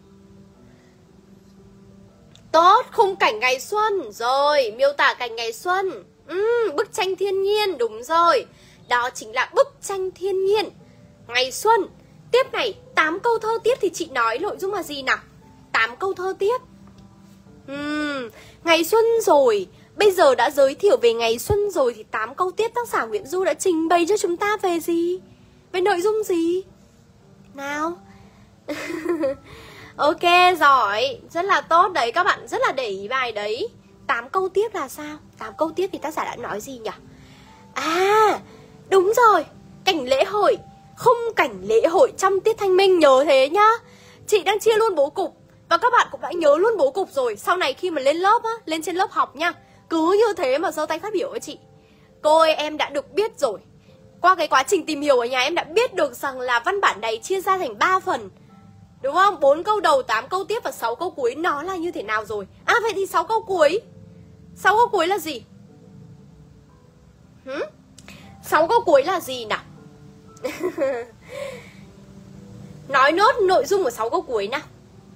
Tốt, khung cảnh ngày xuân. Rồi, miêu tả cảnh ngày xuân. uhm, Bức tranh thiên nhiên, đúng rồi. Đó chính là bức tranh thiên nhiên ngày xuân. Tiếp này, tám câu thơ tiếp thì chị nói nội dung là gì nào? tám câu thơ tiếp. uhm, Ngày xuân rồi. Bây giờ đã giới thiệu về ngày xuân rồi thì tám câu tiếp tác giả Nguyễn Du đã trình bày cho chúng ta về gì? Về nội dung gì? Nào. Ok, giỏi. Rất là tốt đấy, các bạn rất là để ý bài đấy. tám câu tiếp là sao? tám câu tiếp thì tác giả đã nói gì nhỉ? À, đúng rồi, cảnh lễ hội, khung cảnh lễ hội trong tiết thanh minh, nhớ thế nhá. Chị đang chia luôn bố cục và các bạn cũng đã nhớ luôn bố cục rồi. Sau này khi mà lên lớp á, lên trên lớp học nha, cứ như thế mà giơ tay phát biểu với chị. Cô ơi, em đã được biết rồi. Qua cái quá trình tìm hiểu ở nhà em đã biết được rằng là văn bản này chia ra thành ba phần. Đúng không? bốn câu đầu, tám câu tiếp và sáu câu cuối nó là như thế nào rồi? À vậy thì sáu câu cuối. sáu câu cuối là gì? Hử? sáu câu cuối là gì nào? Nói nốt nội dung của sáu câu cuối nào.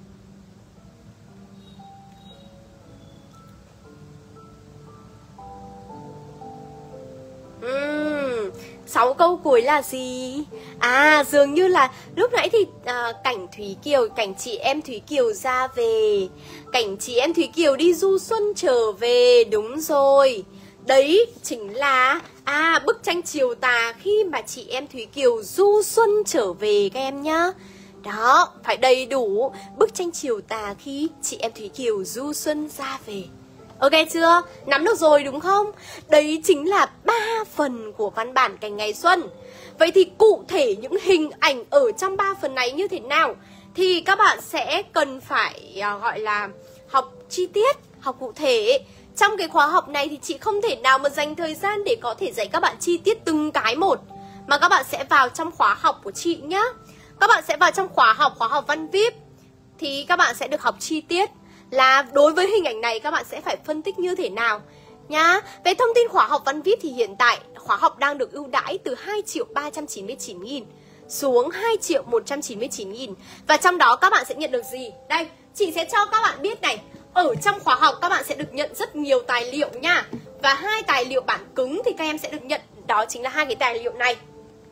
Uhm, sáu câu cuối là gì? À, dường như là lúc nãy thì à, cảnh Thúy Kiều, cảnh chị em Thúy Kiều ra về, cảnh chị em Thúy Kiều đi du xuân trở về. Đúng rồi. Đấy chính là à bức tranh chiều tà khi mà chị em Thúy Kiều du xuân trở về các em nhá. Đó, phải đầy đủ. Bức tranh chiều tà khi chị em Thúy Kiều du xuân ra về. Ok chưa? Nắm được rồi đúng không? Đấy chính là ba phần của văn bản cảnh ngày xuân. Vậy thì cụ thể những hình ảnh ở trong ba phần này như thế nào? Thì các bạn sẽ cần phải uh, gọi là học chi tiết, học cụ thể. Trong cái khóa học này thì chị không thể nào mà dành thời gian để có thể dạy các bạn chi tiết từng cái một, mà các bạn sẽ vào trong khóa học của chị nhá. Các bạn sẽ vào trong khóa học, khóa học văn víp thì các bạn sẽ được học chi tiết là đối với hình ảnh này các bạn sẽ phải phân tích như thế nào nhá. Về thông tin khóa học văn víp thì hiện tại khóa học đang được ưu đãi từ hai triệu ba trăm chín mươi chín nghìn xuống hai triệu một trăm chín mươi chín nghìn. Và trong đó các bạn sẽ nhận được gì? Đây, chị sẽ cho các bạn biết này. Ở trong khóa học các bạn sẽ được nhận rất nhiều tài liệu nha. Và hai tài liệu bản cứng thì các em sẽ được nhận, đó chính là hai cái tài liệu này.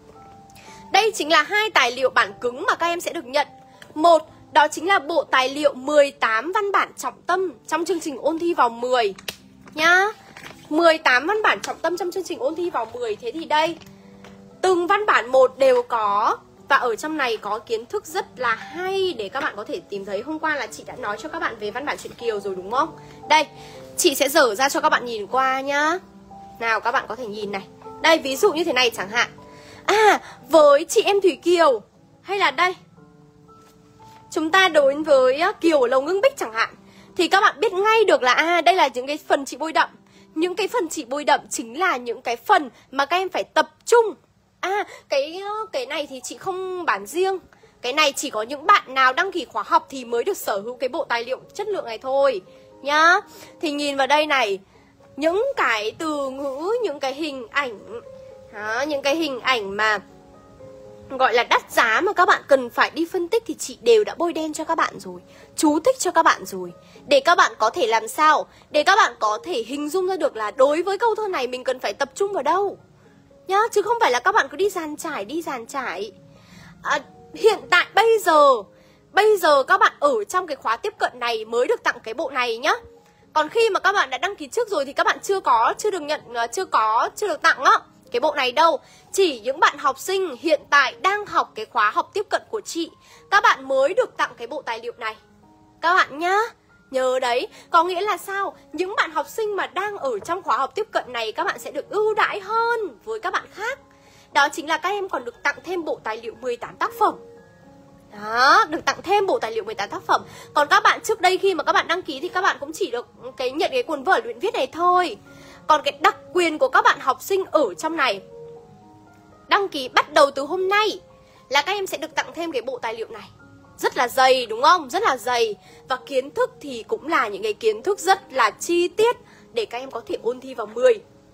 Đây chính là hai tài liệu bản cứng mà các em sẽ được nhận. Một, đó chính là bộ tài liệu mười tám văn bản trọng tâm trong chương trình ôn thi vào mười nhá. mười tám văn bản trọng tâm trong chương trình ôn thi vào mười. Thế thì đây, từng văn bản một đều có, và ở trong này có kiến thức rất là hay để các bạn có thể tìm thấy. Hôm qua là chị đã nói cho các bạn về văn bản truyện Kiều rồi đúng không? Đây, chị sẽ dở ra cho các bạn nhìn qua nhá. Nào các bạn có thể nhìn này. Đây, ví dụ như thế này chẳng hạn. À, với chị em Thủy Kiều, hay là đây, chúng ta đối với Kiều ở Lầu Ngưng Bích chẳng hạn, thì các bạn biết ngay được là à, đây là những cái phần chị bôi đậm. Những cái phần chị bôi đậm chính là những cái phần mà các em phải tập trung. À, cái cái này thì chị không bán riêng. Cái này chỉ có những bạn nào đăng ký khóa học thì mới được sở hữu cái bộ tài liệu chất lượng này thôi nhá. Thì nhìn vào đây này, những cái từ ngữ, những cái hình ảnh đó, những cái hình ảnh mà gọi là đắt giá mà các bạn cần phải đi phân tích thì chị đều đã bôi đen cho các bạn rồi, chú thích cho các bạn rồi, để các bạn có thể làm sao, để các bạn có thể hình dung ra được là đối với câu thơ này mình cần phải tập trung vào đâu nhá, chứ không phải là các bạn cứ đi dàn trải, đi dàn trải. À, hiện tại bây giờ, bây giờ các bạn ở trong cái khóa tiếp cận này mới được tặng cái bộ này nhá. Còn khi mà các bạn đã đăng ký trước rồi thì các bạn chưa có, chưa được nhận, chưa có, chưa được tặng á cái bộ này đâu. Chỉ những bạn học sinh hiện tại đang học cái khóa học tiếp cận của chị, các bạn mới được tặng cái bộ tài liệu này các bạn nhá. Nhớ đấy, có nghĩa là sao? Những bạn học sinh mà đang ở trong khóa học tiếp cận này các bạn sẽ được ưu đãi hơn với các bạn khác. Đó chính là các em còn được tặng thêm bộ tài liệu mười tám tác phẩm. Đó, được tặng thêm bộ tài liệu mười tám tác phẩm. Còn các bạn trước đây khi mà các bạn đăng ký thì các bạn cũng chỉ được cái nhận cái cuốn vở luyện viết này thôi. Còn cái đặc quyền của các bạn học sinh ở trong này, đăng ký bắt đầu từ hôm nay là các em sẽ được tặng thêm cái bộ tài liệu này. Rất là dày đúng không? Rất là dày. Và kiến thức thì cũng là những cái kiến thức rất là chi tiết để các em có thể ôn thi vào mười.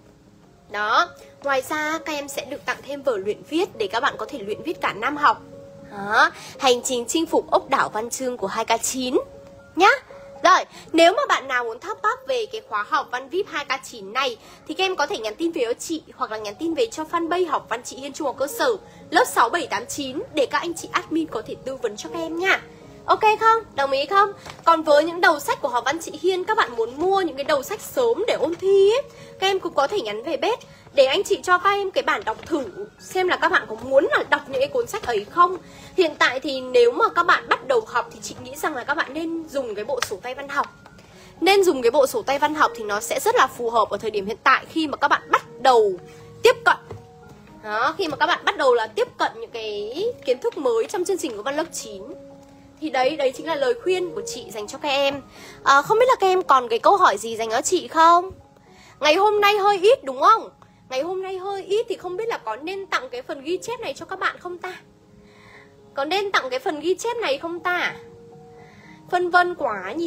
Đó, ngoài ra các em sẽ được tặng thêm vở luyện viết để các bạn có thể luyện viết cả năm học. Đó, hành trình chinh phục ốc đảo văn chương của hai K chín nhá. Rồi, nếu mà bạn nào muốn top up về cái khóa học văn víp hai K chín này thì các em có thể nhắn tin về cho chị hoặc là nhắn tin về cho fanpage học văn chị Hiên Trung học cơ sở lớp sáu bảy tám chín để các anh chị admin có thể tư vấn cho các em nha. Ok không? Đồng ý không? Còn với những đầu sách của học văn chị Hiên, các bạn muốn mua những cái đầu sách sớm để ôn thi ấy, các em cũng có thể nhắn về bếp để anh chị cho các em cái bản đọc thử xem là các bạn có muốn là đọc những cái cuốn sách ấy không. Hiện tại thì nếu mà các bạn bắt đầu học thì chị nghĩ rằng là các bạn nên dùng cái bộ sổ tay văn học. Nên dùng cái bộ sổ tay văn học thì nó sẽ rất là phù hợp ở thời điểm hiện tại khi mà các bạn bắt đầu tiếp cận. Đó, khi mà các bạn bắt đầu là tiếp cận những cái kiến thức mới trong chương trình của văn lớp chín. Thì đấy, đấy chính là lời khuyên của chị dành cho các em. à, Không biết là các em còn cái câu hỏi gì dành cho chị không? Ngày hôm nay hơi ít đúng không? Ngày hôm nay hơi ít thì không biết là có nên tặng cái phần ghi chép này cho các bạn không ta? Có nên tặng cái phần ghi chép này không ta? Phân vân quá nhỉ.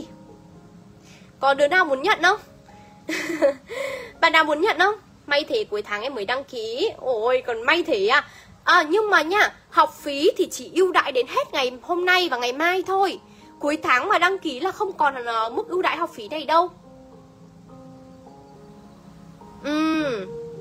Có đứa nào muốn nhận không? Bạn nào muốn nhận không? May thế cuối tháng em mới đăng ký. Ôi còn may thế à? À nhưng mà nha, học phí thì chỉ ưu đãi đến hết ngày hôm nay và ngày mai thôi. Cuối tháng mà đăng ký là không còn uh, mức ưu đãi học phí này đâu. Uhm.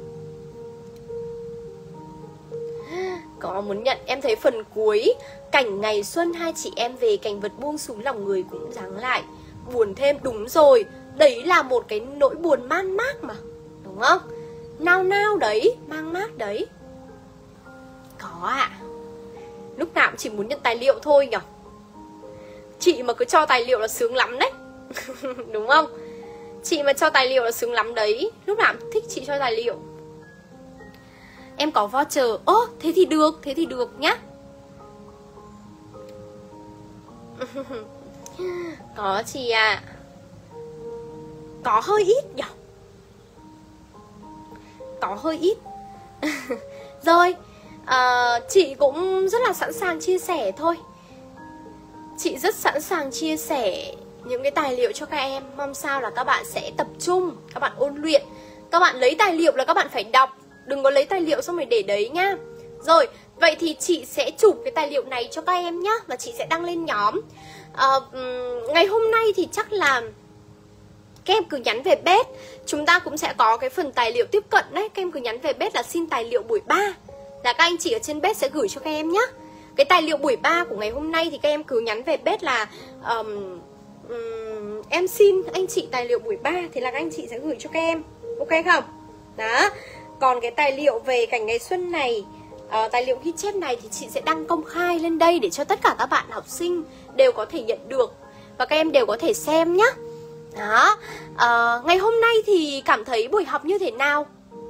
Có muốn nhận. Em thấy phần cuối cảnh ngày xuân hai chị em về, cảnh vật buông xuống lòng người cũng giáng lại. Buồn thêm, đúng rồi. Đấy là một cái nỗi buồn man mác mà, đúng không? Nao nao đấy, mang mát đấy. Có ạ. À. Lúc nào cũng chỉ muốn nhận tài liệu thôi nhỉ. Chị mà cứ cho tài liệu là sướng lắm đấy. Đúng không? Chị mà cho tài liệu là sướng lắm đấy. Lúc nào cũng thích chị cho tài liệu. Em có voucher. Ố, thế thì được, thế thì được nhá. Có chị ạ. À. Có hơi ít nhỉ. Có hơi ít. Rồi, à, chị cũng rất là sẵn sàng chia sẻ thôi. Chị rất sẵn sàng chia sẻ những cái tài liệu cho các em. Mong sao là các bạn sẽ tập trung, các bạn ôn luyện. Các bạn lấy tài liệu là các bạn phải đọc. Đừng có lấy tài liệu xong rồi để đấy nhá. Rồi, vậy thì chị sẽ chụp cái tài liệu này cho các em nhá. Và chị sẽ đăng lên nhóm. à, Ngày hôm nay thì chắc là các em cứ nhắn về bếp. Chúng ta cũng sẽ có cái phần tài liệu tiếp cận đấy. Các em cứ nhắn về bếp là xin tài liệu buổi ba, là các anh chị ở trên bếp sẽ gửi cho các em nhé. Cái tài liệu buổi ba của ngày hôm nay thì các em cứ nhắn về bếp là um, um, em xin anh chị tài liệu buổi ba, thì là các anh chị sẽ gửi cho các em. Ok không? Đó. Còn cái tài liệu về cảnh ngày xuân này, uh, tài liệu ghi chép này thì chị sẽ đăng công khai lên đây để cho tất cả các bạn học sinh đều có thể nhận được và các em đều có thể xem nhé. Đó. Uh, ngày hôm nay thì cảm thấy buổi học như thế nào?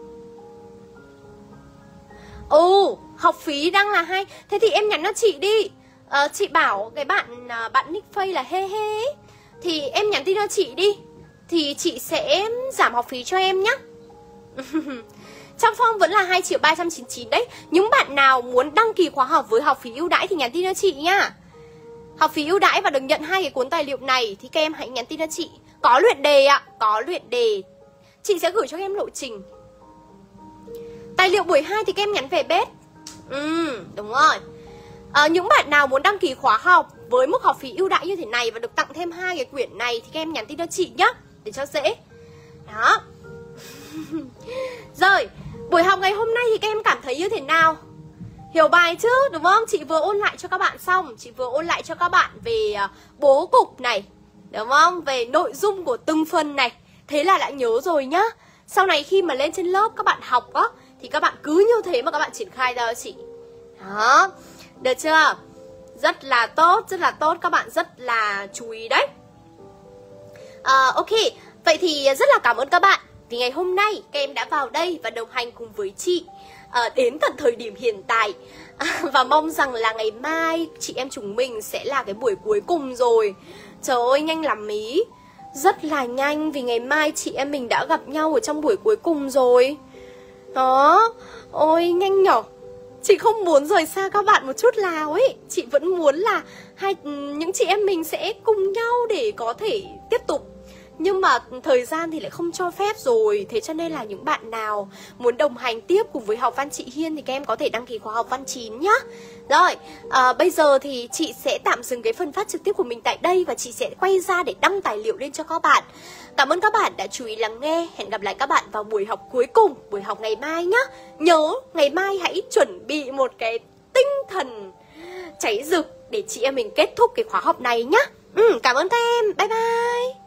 Ồ, oh, học phí đang là hay. Thế thì em nhắn cho chị đi. uh, Chị bảo cái bạn uh, bạn nick face là hê hê ấy, thì em nhắn tin cho chị đi, thì chị sẽ giảm học phí cho em nhé. Trong form vẫn là hai triệu ba trăm chín mươi chín đấy. Những bạn nào muốn đăng ký khóa học với học phí ưu đãi thì nhắn tin cho chị nhá. Học phí ưu đãi và được nhận hai cái cuốn tài liệu này thì các em hãy nhắn tin cho chị. Có luyện đề ạ, có luyện đề. Chị sẽ gửi cho các em lộ trình. Tài liệu buổi hai thì các em nhắn về bếp. Ừ, đúng rồi. à, Những bạn nào muốn đăng ký khóa học với mức học phí ưu đãi như thế này và được tặng thêm hai cái quyển này thì các em nhắn tin cho chị nhá, để cho dễ. Đó. Rồi, buổi học ngày hôm nay thì các em cảm thấy như thế nào? Hiểu bài chứ, đúng không? Chị vừa ôn lại cho các bạn xong. Chị vừa ôn lại cho các bạn về uh, bố cục này, đúng không? Về nội dung của từng phần này. Thế là đã nhớ rồi nhá. Sau này khi mà lên trên lớp các bạn học á, thì các bạn cứ như thế mà các bạn triển khai ra cho chị. Đó, được chưa? Rất là tốt, rất là tốt. Các bạn rất là chú ý đấy. uh, Ok, vậy thì rất là cảm ơn các bạn vì ngày hôm nay các em đã vào đây và đồng hành cùng với chị à, đến tận thời điểm hiện tại. à, Và mong rằng là ngày mai chị em chúng mình sẽ là cái buổi cuối cùng rồi. Trời ơi, nhanh lắm ý. Rất là nhanh vì ngày mai chị em mình đã gặp nhau ở trong buổi cuối cùng rồi. Đó. Ôi, nhanh nhở. Chị không muốn rời xa các bạn một chút nào ấy. Chị vẫn muốn là hai những chị em mình sẽ cùng nhau để có thể tiếp tục. Nhưng mà thời gian thì lại không cho phép rồi. Thế cho nên là những bạn nào muốn đồng hành tiếp cùng với học văn chị Hiên thì các em có thể đăng ký khóa học văn chín nhá. Rồi, à, bây giờ thì chị sẽ tạm dừng cái phần phát trực tiếp của mình tại đây và chị sẽ quay ra để đăng tài liệu lên cho các bạn. Cảm ơn các bạn đã chú ý lắng nghe. Hẹn gặp lại các bạn vào buổi học cuối cùng, buổi học ngày mai nhá. Nhớ, ngày mai hãy chuẩn bị một cái tinh thần cháy rực để chị em mình kết thúc cái khóa học này nhá. ừ, Cảm ơn các em, bye bye.